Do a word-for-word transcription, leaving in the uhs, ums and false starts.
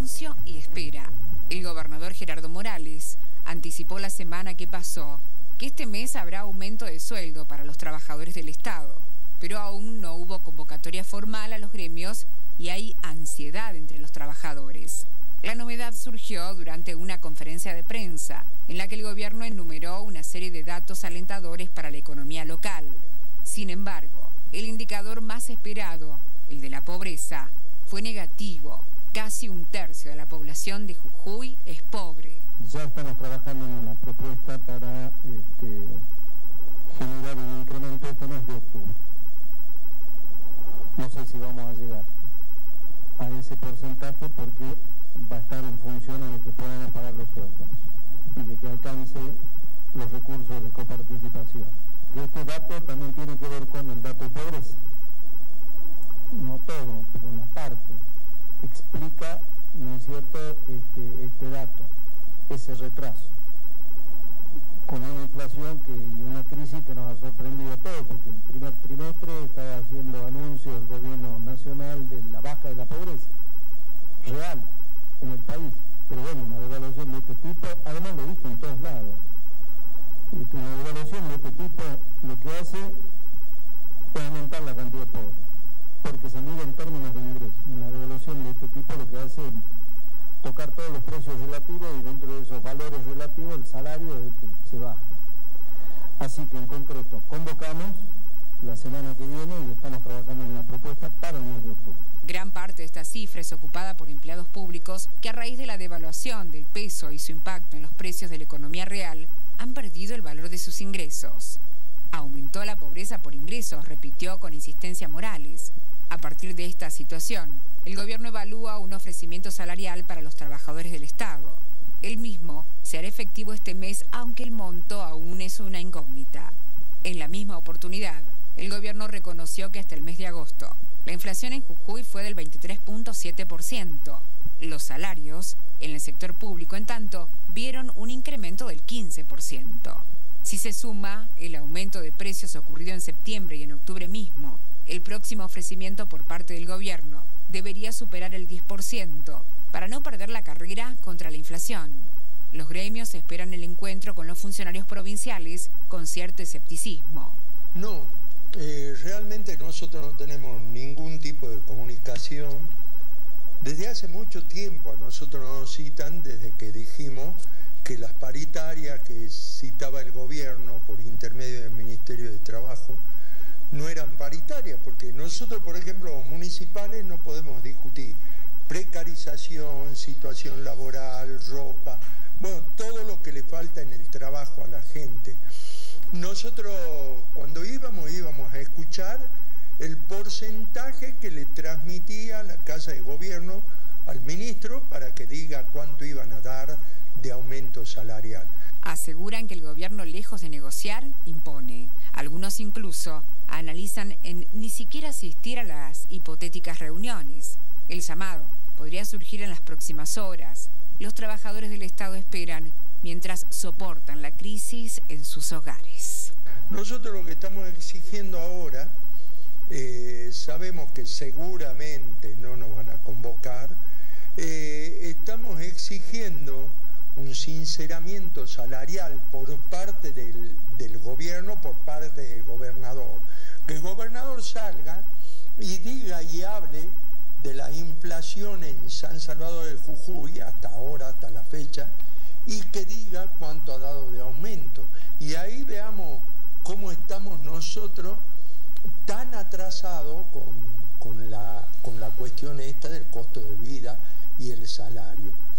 anuncio y espera. El gobernador Gerardo Morales anticipó la semana que pasó que este mes habrá aumento de sueldo para los trabajadores del Estado, pero aún no hubo convocatoria formal a los gremios y hay ansiedad entre los trabajadores. La novedad surgió durante una conferencia de prensa en la que el gobierno enumeró una serie de datos alentadores para la economía local. Sin embargo, el indicador más esperado, el de la pobreza, fue negativo. Casi un tercio de la población de Jujuy es pobre. Ya estamos trabajando en una propuesta para este, generar un incremento este mes de octubre. No sé si vamos a llegar a ese porcentaje porque va a estar en función de que podamos pagar los sueldos y de que alcance los recursos de coparticipación. Este dato también tiene que ver con el dato de pobreza. No todo, pero una parte explica, ¿no es cierto?, este, este dato, ese retraso, con una inflación que, y una crisis que nos ha sorprendido a todos, porque en el primer trimestre estaba haciendo anuncios el gobierno nacional de la baja de la pobreza real en el país, pero bueno, una devaluación de este tipo, además lo he visto en todos lados, una devaluación de este tipo lo que hace es aumentar la cantidad de pobres, porque se mide en términos de ingresos. Una devaluación de este tipo lo que hace es tocar todos los precios relativos y dentro de esos valores relativos el salario es el que se baja. Así que en concreto convocamos la semana que viene y estamos trabajando en una propuesta para el mes de octubre. Gran parte de esta cifra es ocupada por empleados públicos que a raíz de la devaluación del peso y su impacto en los precios de la economía real han perdido el valor de sus ingresos. Aumentó la pobreza por ingresos, repitió con insistencia Morales. A partir de esta situación, el gobierno evalúa un ofrecimiento salarial para los trabajadores del Estado. El mismo se hará efectivo este mes, aunque el monto aún es una incógnita. En la misma oportunidad, el gobierno reconoció que hasta el mes de agosto, la inflación en Jujuy fue del veintitrés punto siete por ciento. Los salarios en el sector público, en tanto, vieron un incremento del quince por ciento. Si se suma el aumento de precios ocurrido en septiembre y en octubre mismo, el próximo ofrecimiento por parte del gobierno debería superar el diez por ciento para no perder la carrera contra la inflación. Los gremios esperan el encuentro con los funcionarios provinciales con cierto escepticismo. No, eh, realmente nosotros no tenemos ningún tipo de comunicación. Desde hace mucho tiempo a nosotros nos citan desde que dijimos que las paritarias que citaba el gobierno por intermedio del Ministerio de Trabajo no eran paritarias, porque nosotros, por ejemplo, los municipales no podemos discutir precarización, situación laboral, ropa, bueno, todo lo que le falta en el trabajo a la gente. Nosotros cuando íbamos, íbamos a escuchar el porcentaje que le transmitía la Casa de Gobierno al ministro para que diga cuánto iban a dar de aumento salarial. Aseguran que el gobierno, lejos de negociar, impone. Algunos incluso analizan en ni siquiera asistir a las hipotéticas reuniones. El llamado podría surgir en las próximas horas. Los trabajadores del Estado esperan mientras soportan la crisis en sus hogares. Nosotros lo que estamos exigiendo ahora, eh, sabemos que seguramente no nos van a convocar, eh, estamos exigiendo un sinceramiento salarial por parte del, del gobierno, por parte del gobernador. Que el gobernador salga y diga y hable de la inflación en San Salvador de Jujuy hasta ahora, hasta la fecha, y que diga cuánto ha dado de aumento. Y ahí veamos cómo estamos nosotros tan atrasados con, con, la, con la cuestión esta del costo de vida y el salario.